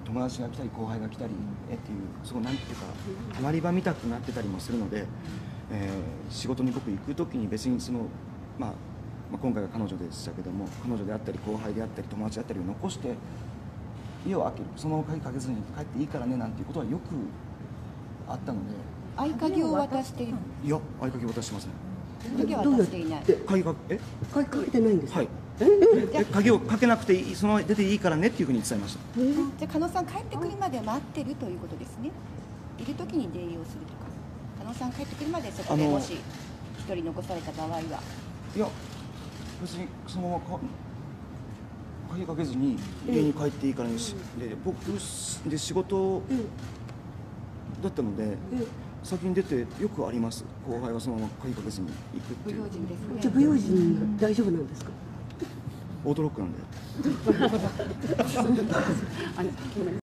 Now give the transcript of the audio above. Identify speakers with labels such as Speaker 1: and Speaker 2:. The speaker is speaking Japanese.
Speaker 1: 友達が来たり後輩が来たりっていう、そうなんていうかたまり場見たくなってたりもするので、仕事に僕行く時に別にその今回は彼女でしたけども、彼女であったり後輩であったり友達であったりを残して家を開ける、その鍵かけずに帰っていいからねなんていうことはよくあったので。
Speaker 2: 合鍵を渡している。
Speaker 1: いや、合鍵渡してません。
Speaker 2: 鍵は渡していない。
Speaker 1: 鍵か
Speaker 3: けてないんですか。
Speaker 1: はい。鍵をかけなくていい、そのまま出ていいからねっていうふうに伝えました。
Speaker 2: じゃあ加納さん帰ってくるまで待ってるということですね。いる時に出入りをするとか、加納さん帰ってくるまでそこでもし一人残された場合は。い
Speaker 1: や、別にそのまま鍵かけずに家に帰っていいからね、で僕で仕事だったので、先に出てよくあります。後輩がそのまま鍵かけずに行くっていう。
Speaker 2: 不用心ですね。
Speaker 3: じゃあ不用心大丈夫なんですか。
Speaker 1: オートロックなんで。